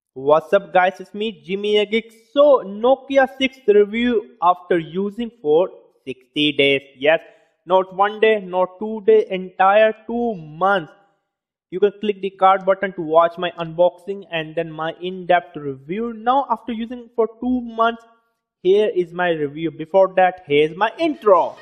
What's up guys, it's me Jimmy a Geek. So Nokia 6 review after using for 60 days. Yes, not one day, not 2 days, entire 2 months. You can click the card button to watch my unboxing and then my in-depth review. Now after using for 2 months, here is my review. Before that, here's my intro.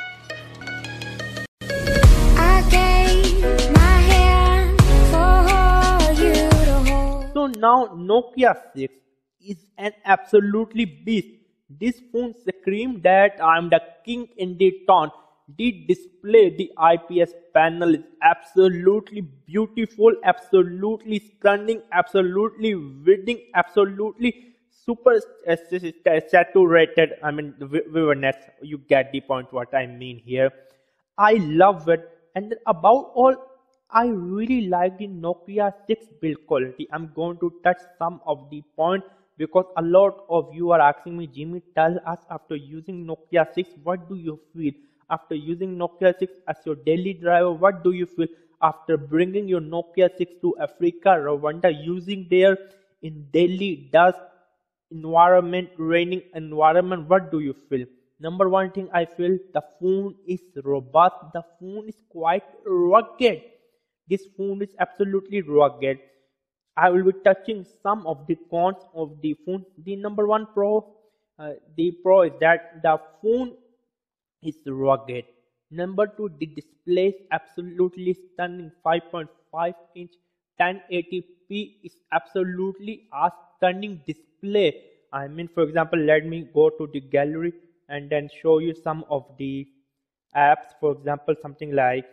So now Nokia 6 is an absolutely beast. This phone screams that I'm the king in the town. The display, the IPS panel is absolutely beautiful, absolutely stunning, absolutely winning, absolutely super saturated. I mean, vividness. You get the point what I mean here. I love it, and above all, I really like the Nokia 6 build quality. I'm going to touch some of the points because a lot of you are asking me, Jimmy, tell us after using Nokia 6, what do you feel? After using Nokia 6 as your daily driver, what do you feel? After bringing your Nokia 6 to Africa, Rwanda, using there in daily dust environment, raining environment, what do you feel? Number one thing I feel, the phone is robust, the phone is quite rugged. This phone is absolutely rugged. I will be touching some of the cons of the phone. The number one the pro is that the phone is rugged. Number two, the display is absolutely stunning. 5.5-inch 1080p is absolutely a stunning display. I mean, for example, let me go to the gallery and then show you some of the apps. For example, something like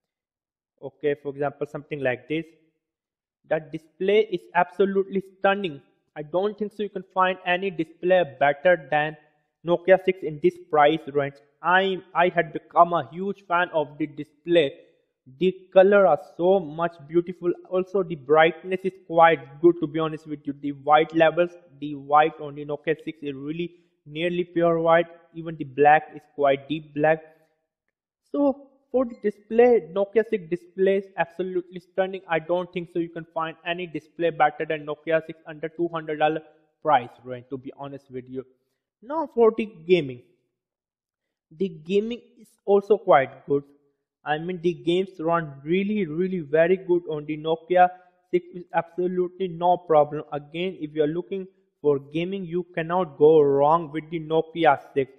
something like this. That display is absolutely stunning. I don't think so you can find any display better than Nokia 6 in this price range. I had become a huge fan of the display. The color are so much beautiful. Also the brightness is quite good, to be honest with you. The white levels, the white on the Nokia 6 is really nearly pure white. Even the black is quite deep black. So for the display, Nokia 6 display is absolutely stunning. I don't think so you can find any display better than Nokia 6 under $200 price range, to be honest with you. Now for the gaming. The gaming is also quite good. I mean, the games run really very good on the Nokia 6 with absolutely no problem. Again, if you are looking for gaming, you cannot go wrong with the Nokia 6.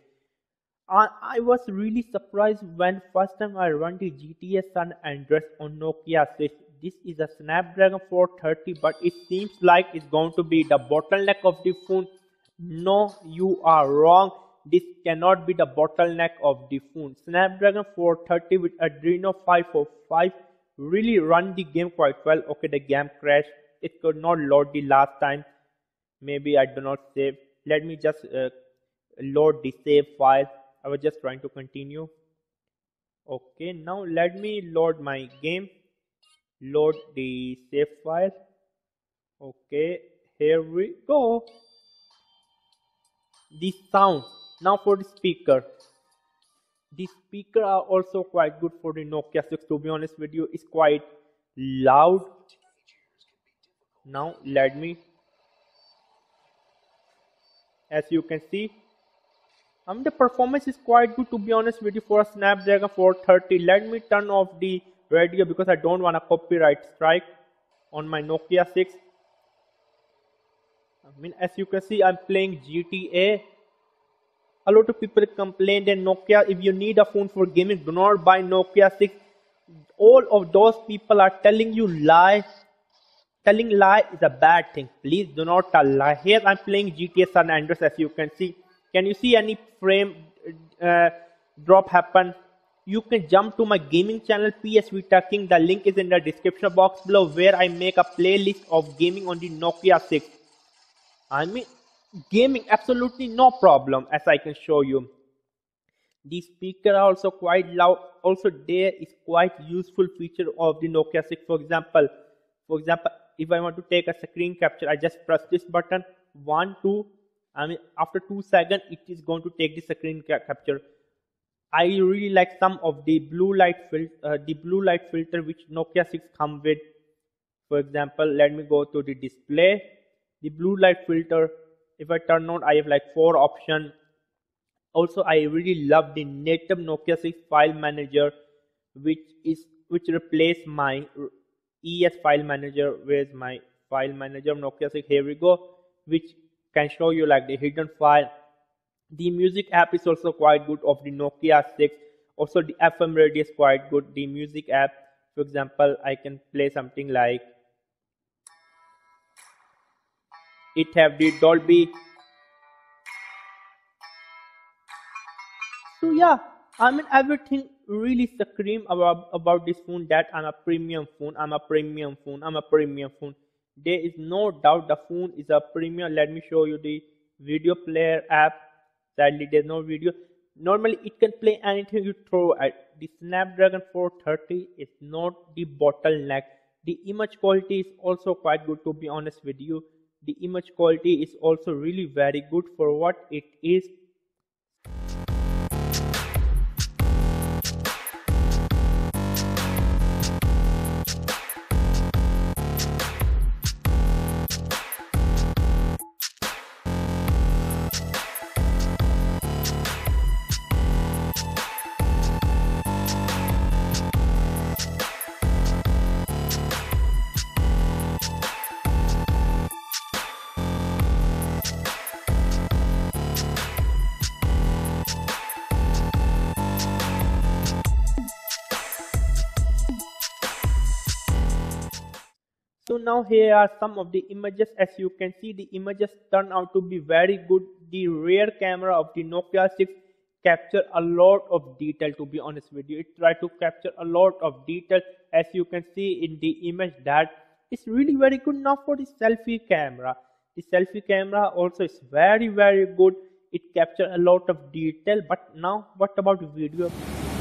I was really surprised when first time I run the GTA San Andreas on Nokia 6. This is a Snapdragon 430, but it seems like it's going to be the bottleneck of the phone. No, you are wrong. This cannot be the bottleneck of the phone. Snapdragon 430 with Adreno 545 really run the game quite well. Okay, the game crashed. It could not load the last time. Maybe I do not save. Let me just load the save file. I was just trying to continue. Okay, now let me load my game. Load the save file. Okay, here we go. The sound. Now for the speaker. The speaker are also quite good for the Nokia 6, to be honest with you. It's quite loud. Now let me, as you can see, the performance is quite good, to be honest with you, for a Snapdragon 430. Let me turn off the radio because I don't want a copyright strike on my Nokia 6. I mean, as you can see, I'm playing GTA. A lot of people complain that Nokia, if you need a phone for gaming, do not buy Nokia 6. All of those people are telling you lie. Telling lie is a bad thing. Please do not tell lie. Here I'm playing GTA San Andreas, as you can see. Can you see any frame drop happen? You can jump to my gaming channel, PS Vita King. The link is in the description box below, where I make a playlist of gaming on the Nokia 6. I mean, gaming absolutely no problem, as I can show you. The speaker are also quite loud. Also, there is quite useful feature of the Nokia 6. For example, if I want to take a screen capture, I just press this button. 1, 2. I mean, after 2 seconds, it is going to take the screen capture. I really like some of the blue light filter which Nokia 6 come with. For example, let me go to the display. The blue light filter, if I turn on, I have like 4 options. Also, I really love the native Nokia 6 file manager, which replaced my ES file manager. Where's my file manager? Nokia 6. Here we go, which can show you like the hidden file. The music app is also quite good of the Nokia 6. Also, the FM radio is quite good. The music app, for example, I can play something like it have the Dolby. So yeah, I mean everything really scream about this phone that I'm a premium phone, I'm a premium phone, I'm a premium phone. There is no doubt the phone is a premium. Let me show you the video player app. Sadly, there's no video. Normally, it can play anything you throw at. The Snapdragon 430 is not the bottleneck. The image quality is also quite good, to be honest with you. The image quality is also really very good for what it is. So now here are some of the images. As you can see, the images turn out to be very good. The rear camera of the Nokia 6 capture a lot of detail, to be honest with you. It tried to capture a lot of detail, as you can see in the image, that is really very good. Now for the selfie camera. The selfie camera also is very good. It captures a lot of detail. But now what about video?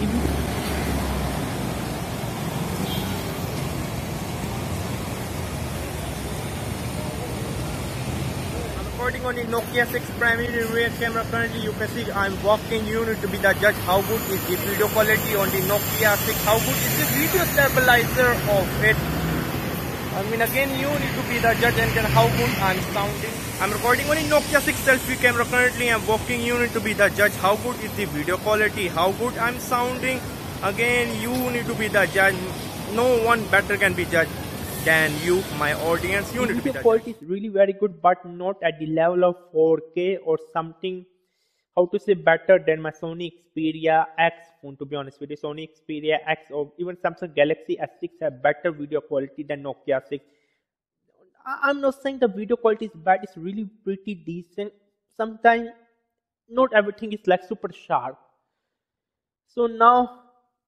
Recording on the Nokia 6 primary rear camera. Currently you can see I'm walking. You need to be the judge. How good is the video quality on the Nokia 6? How good is the video stabilizer of it? I mean, again, you need to be the judge and how good I'm sounding. I'm recording on the Nokia 6 selfie camera. Currently I'm walking. You need to be the judge. How good is the video quality? How good I'm sounding? Again, you need to be the judge. No one better can be judged than you, my audience. You need to be the judge. Quality is really very good, but not at the level of 4K or something, how to say, better than my Sony Xperia X phone, to be honest with you. Sony Xperia X or even Samsung Galaxy S6 have better video quality than Nokia 6. I'm not saying the video quality is bad, it's really pretty decent. Sometimes not everything is like super sharp. So now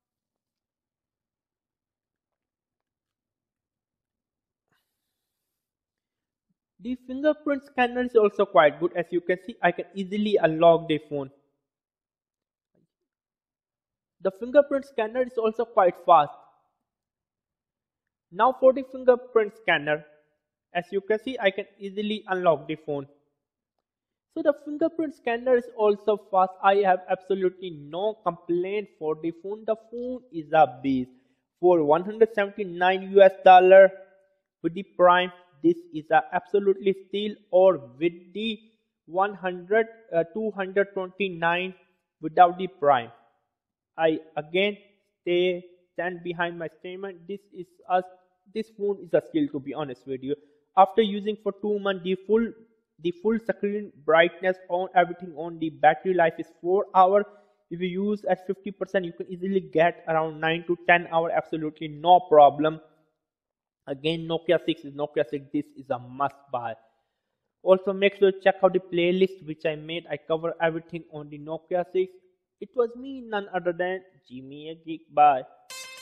the fingerprint scanner is also quite good. As you can see, I can easily unlock the phone. The fingerprint scanner is also quite fast. Now for the fingerprint scanner, as you can see, I can easily unlock the phone. So the fingerprint scanner is also fast. I have absolutely no complaint for the phone. The phone is a beast. For $179 US with the Prime, this is a absolutely steal, or with the 229 without the Prime. I again stand behind my statement. This phone is a steal, to be honest with you. After using for 2 months, the full screen brightness on, everything on, the battery life is 4 hours. If you use at 50%, you can easily get around 9 to 10 hours, absolutely no problem. Again, Nokia 6 is Nokia 6. This is a must buy. Also, make sure to check out the playlist which I made. I cover everything on the Nokia 6. It was me, none other than Jimmy a Geek. Bye.